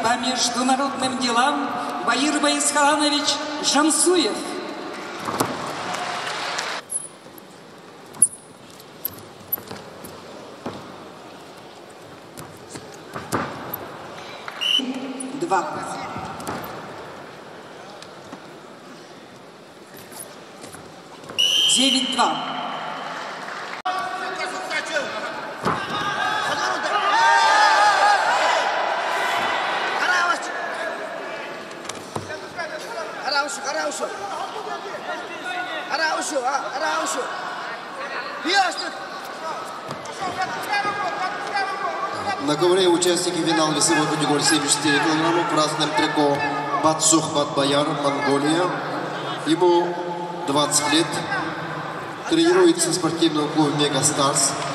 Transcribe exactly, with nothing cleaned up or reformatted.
по международным делам Баир Байсханович Жансуев. Два. Девять-два. На ковре участники финала весовой категории семьдесят четыре килограмма в красном трико Батсухбат Баяр, Монголия. Ему двадцать лет. Тренируется в спортивном клубе Мега Старс.